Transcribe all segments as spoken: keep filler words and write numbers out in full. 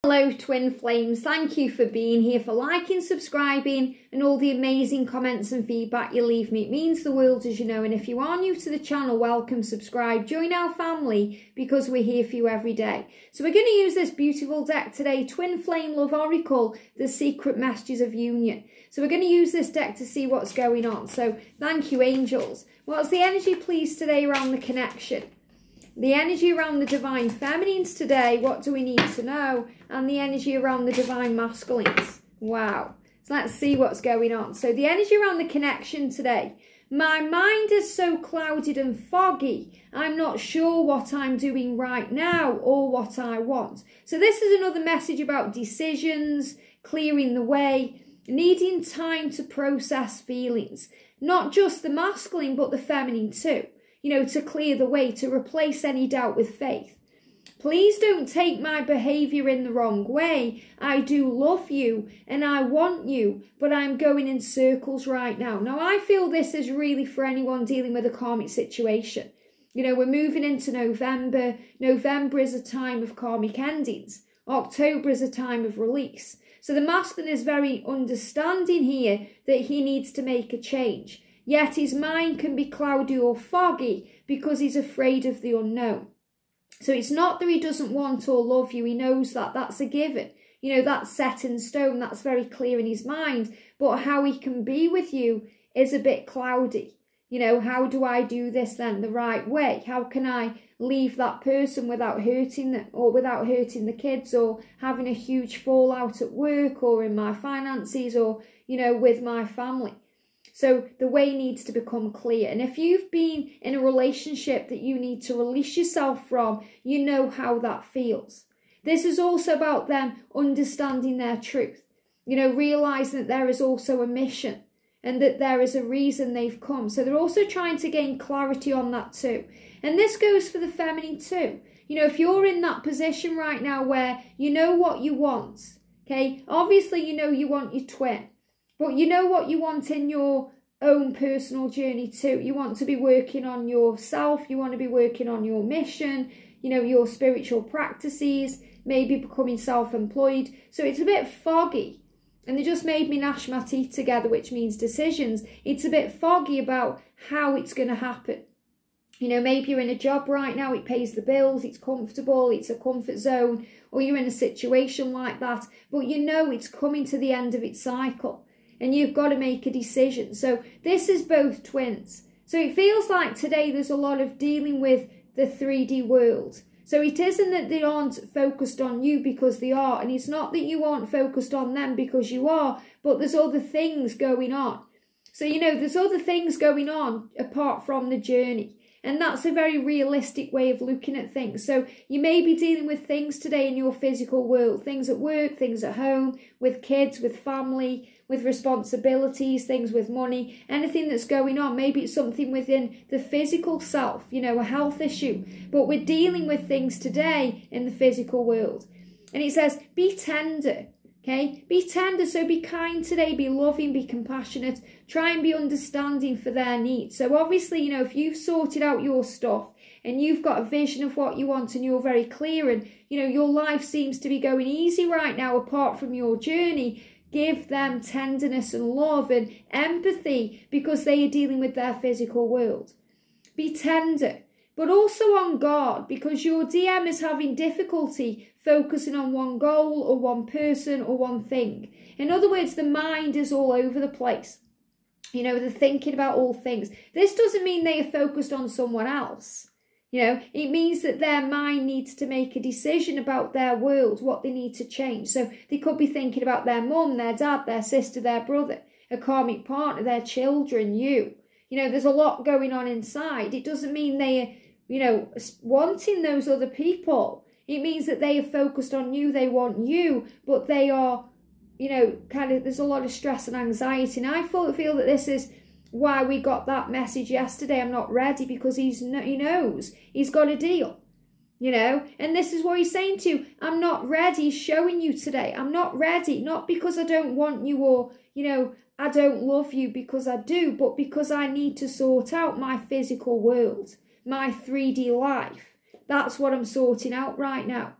Hello twin flames, thank you for being here, for liking, subscribing and all the amazing comments and feedback you leave me. It means the world, as you know, and if you are new to the channel, welcome, subscribe, join our family because we're here for you every day. So we're going to use this beautiful deck today, Twin Flame Love Oracle, the Secret Messages of Union. So we're going to use this deck to see what's going on. So thank you, angels. What's the energy please today around the connection? The energy around the divine feminines today, what do we need to know? And the energy around the divine masculines. Wow. So let's see what's going on. So the energy around the connection today. My mind is so clouded and foggy. I'm not sure what I'm doing right now or what I want. So this is another message about decisions, clearing the way, needing time to process feelings. Not just the masculine, but the feminine too. You know, to clear the way, to replace any doubt with faith. Please don't take my behaviour in the wrong way. I do love you and I want you, but I'm going in circles right now. Now, I feel this is really for anyone dealing with a karmic situation. You know, we're moving into November. November is a time of karmic endings. October is a time of release. So the masculine is very understanding here that he needs to make a change. Yet his mind can be cloudy or foggy because he's afraid of the unknown. So it's not that he doesn't want or love you. He knows that. That's a given. You know, that's set in stone. That's very clear in his mind. But how he can be with you is a bit cloudy. You know, how do I do this then the right way? How can I leave that person without hurting them or without hurting the kids or having a huge fallout at work or in my finances or, you know, with my family? So the way needs to become clear. And if you've been in a relationship that you need to release yourself from, you know how that feels. This is also about them understanding their truth. You know, realising that there is also a mission and that there is a reason they've come. So they're also trying to gain clarity on that too. And this goes for the feminine too. You know, if you're in that position right now where you know what you want, okay, obviously you know you want your twin. But you know what you want in your own personal journey too. You want to be working on yourself. You want to be working on your mission, you know, your spiritual practices, maybe becoming self-employed. So it's a bit foggy. And they just made me gnash my teeth together, which means decisions. It's a bit foggy about how it's going to happen. You know, maybe you're in a job right now, it pays the bills, it's comfortable, it's a comfort zone, or you're in a situation like that, but you know it's coming to the end of its cycle. And you've got to make a decision. So this is both twins. So it feels like today there's a lot of dealing with the three D world. So it isn't that they aren't focused on you because they are. And it's not that you aren't focused on them because you are. But there's other things going on. So, you know, there's other things going on apart from the journey. And that's a very realistic way of looking at things. So you may be dealing with things today in your physical world. Things at work, things at home, with kids, with family, with responsibilities, things with money, anything that's going on. Maybe it's something within the physical self, you know, a health issue. But we're dealing with things today in the physical world. And it says, be tender, okay? Be tender, so be kind today, be loving, be compassionate. Try and be understanding for their needs. So obviously, you know, if you've sorted out your stuff and you've got a vision of what you want and you're very clear and, you know, your life seems to be going easy right now apart from your journey, give them tenderness and love and empathy because they are dealing with their physical world. Be tender, but also on guard because your D M is having difficulty focusing on one goal or one person or one thing. In other words, the mind is all over the place. You know, they're thinking about all things. This doesn't mean they are focused on someone else. You know, it means that their mind needs to make a decision about their world, what they need to change. So they could be thinking about their mum, their dad, their sister, their brother, a karmic partner, their children, you. You know, there's a lot going on inside. It doesn't mean they are, you know, wanting those other people. It means that they are focused on you, they want you, but they are, you know, kind of, there's a lot of stress and anxiety. And I feel, feel that this is why we got that message yesterday, I'm not ready, because he's he knows he's got a deal, you know, and this is what he's saying to you, I'm not ready, showing you today, I'm not ready, not because I don't want you or, you know, I don't love you, because I do, but because I need to sort out my physical world, my three D life. That's what I'm sorting out right now.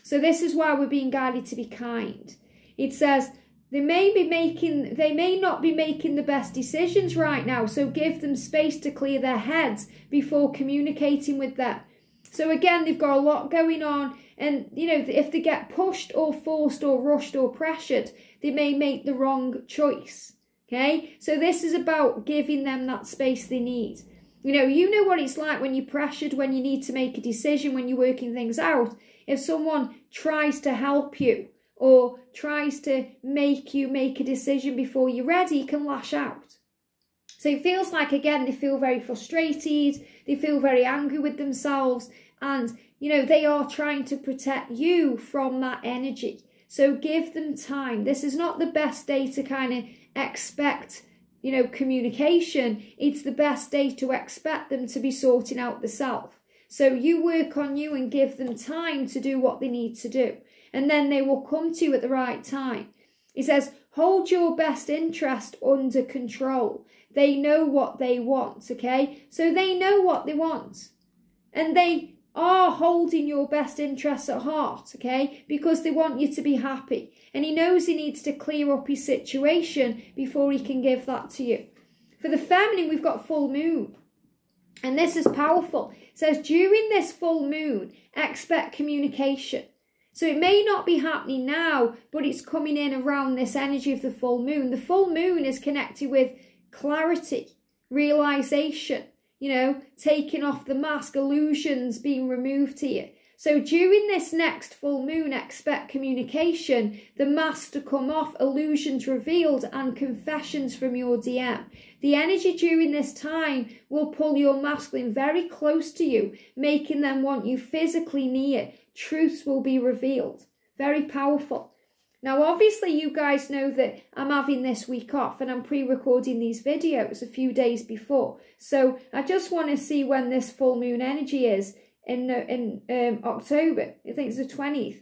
So this is why we're being guided to be kind. It says they may be making, they may not be making the best decisions right now, so give them space to clear their heads before communicating with them. So again, they've got a lot going on, and you know, if they get pushed or forced or rushed or pressured, they may make the wrong choice. Okay, so this is about giving them that space they need. You know, you know what it's like when you're pressured, when you need to make a decision, when you're working things out. If someone tries to help you or tries to make you make a decision before you're ready, you can lash out. So it feels like, again, they feel very frustrated, they feel very angry with themselves, and, you know, they are trying to protect you from that energy. So give them time. This is not the best day to kind of expect, you know, communication. It's the best day to expect them to be sorting out the self. So you work on you and give them time to do what they need to do. And then they will come to you at the right time. It says, hold your best interest under control. They know what they want, okay? So they know what they want. And they are holding your best interests at heart, okay? Because they want you to be happy. And he knows he needs to clear up his situation before he can give that to you. For the feminine, we've got full moon. And this is powerful. It says, during this full moon, expect communication. So it may not be happening now, but it's coming in around this energy of the full moon. The full moon is connected with clarity, realization, you know, taking off the mask, illusions being removed here. So during this next full moon, expect communication, the mask to come off, illusions revealed, and confessions from your D M. The energy during this time will pull your masculine very close to you, making them want you physically near. Truths will be revealed. Very powerful. Now, obviously, you guys know that I'm having this week off and I'm pre-recording these videos a few days before. So I just want to see when this full moon energy is in, in um, October. I think it's the twentieth.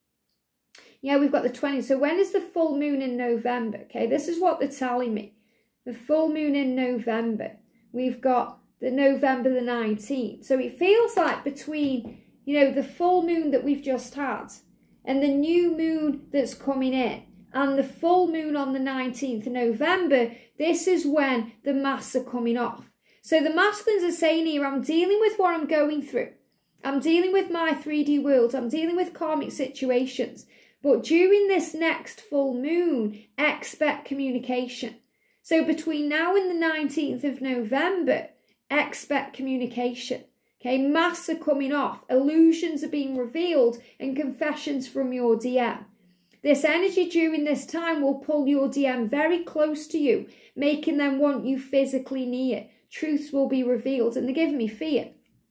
Yeah, we've got the twentieth. So when is the full moon in November? Okay, this is what they're telling me. The full moon in November. We've got the November the nineteenth. So it feels like between, you know, the full moon that we've just had and the new moon that's coming in and the full moon on the nineteenth of November, this is when the masks are coming off. So the masculines are saying here, I'm dealing with what I'm going through. I'm dealing with my three D world. I'm dealing with karmic situations. But during this next full moon, expect communication. So between now and the nineteenth of November, expect communication. Okay, masks are coming off, illusions are being revealed, and confessions from your D M. This energy during this time will pull your D M very close to you, making them want you physically near. Truths will be revealed, and they're giving me fear.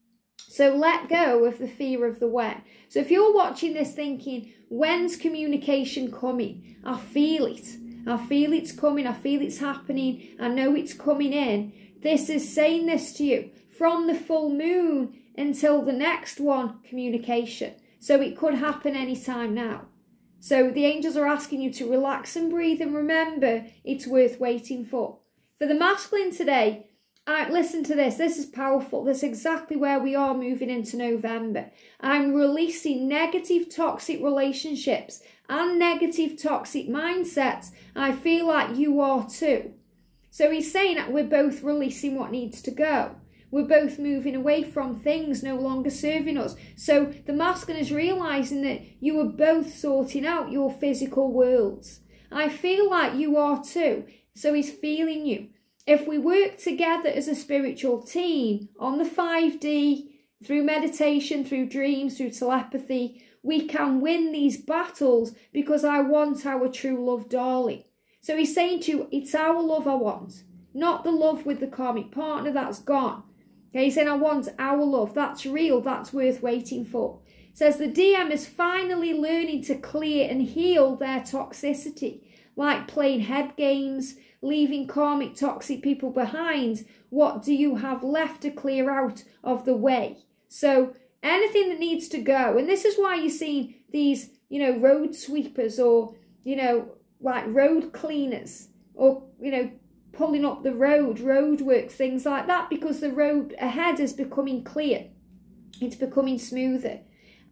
So let go of the fear of the when. So if you're watching this thinking, when's communication coming? I feel it. I feel it's coming. I feel it's happening. I know it's coming in. This is saying this to you. From the full moon until the next one, communication. So it could happen anytime now. So the angels are asking you to relax and breathe and remember it's worth waiting for. For the masculine today, I, listen to this. This is powerful. This is exactly where we are moving into November. I'm releasing negative toxic relationships and negative toxic mindsets. I feel like you are too. So he's saying that we're both releasing what needs to go. We're both moving away from things no longer serving us. So the masculine is realizing that you are both sorting out your physical worlds. I feel like you are too. So he's feeling you. If we work together as a spiritual team on the five D, through meditation, through dreams, through telepathy, we can win these battles because I want our true love, darling. So he's saying to you, it's our love I want, not the love with the karmic partner that's gone. Okay, he's saying, I want our love. That's real. That's worth waiting for. It says the D M is finally learning to clear and heal their toxicity, like playing head games, leaving karmic toxic people behind. What do you have left to clear out of the way? So anything that needs to go, and this is why you're seeing these, you know, road sweepers or, you know, like road cleaners or, you know, pulling up the road, road work, things like that, because the road ahead is becoming clear. It's becoming smoother.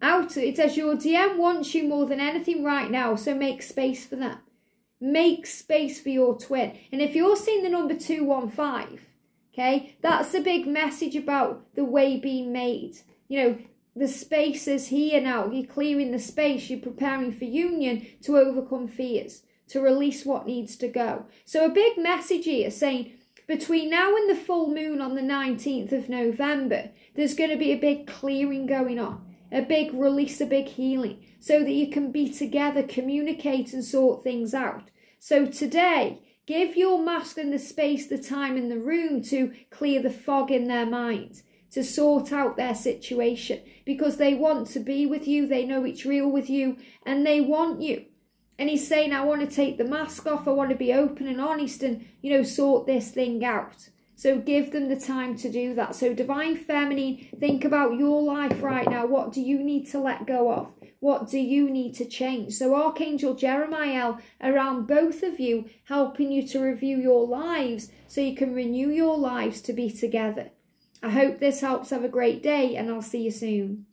Out. It says your D M wants you more than anything right now, so make space for them. Make space for your twin. And if you're seeing the number two one five, okay, that's a big message about the way being made. You know, the space is here now. You're clearing the space. You're preparing for union to overcome fears, to release what needs to go. So a big message here saying between now and the full moon on the nineteenth of November, there's going to be a big clearing going on. A big release, a big healing, so that you can be together, communicate and sort things out. So today, give your masculine the space, the time and the room to clear the fog in their mind, to sort out their situation, because they want to be with you, they know it's real with you, and they want you. And he's saying, I want to take the mask off, I want to be open and honest and, you know, sort this thing out. So give them the time to do that. So Divine Feminine, think about your life right now. What do you need to let go of? What do you need to change? So Archangel Jeremiah around both of you, helping you to review your lives so you can renew your lives to be together. I hope this helps. Have a great day and I'll see you soon.